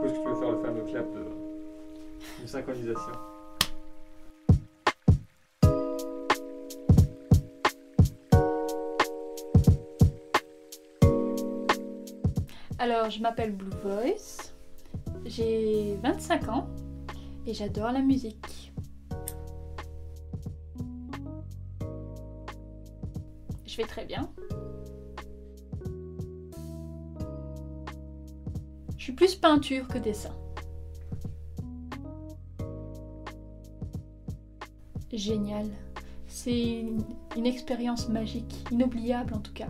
coup, est-ce que tu veux faire le fameux clap de synchronisation? Alors, je m'appelle Blue Voice, j'ai 25 ans et j'adore la musique. Je vais très bien. Je suis plus peinture que dessin. Génial. C'est une expérience magique, inoubliable en tout cas.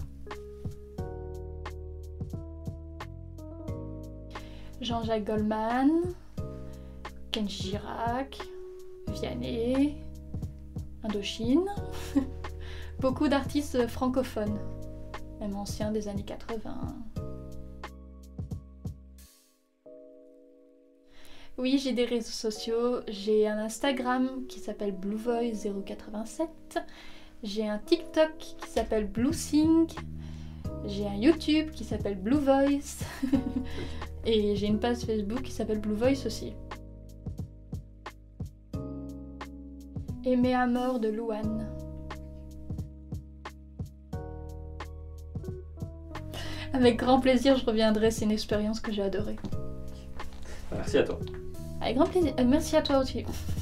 Jean-Jacques Goldman, Kenji Girac, Vianney, Indochine, beaucoup d'artistes francophones, même anciens des années 80. Oui, j'ai des réseaux sociaux, j'ai un Instagram qui s'appelle BlueVoice087, j'ai un TikTok qui s'appelle BlueSing, j'ai un YouTube qui s'appelle Blue Voice et j'ai une page Facebook qui s'appelle Blue Voice aussi. Aimer à mort de Louane. Avec grand plaisir, je reviendrai, c'est une expérience que j'ai adorée. Merci à toi. Avec grand plaisir, merci à toi aussi.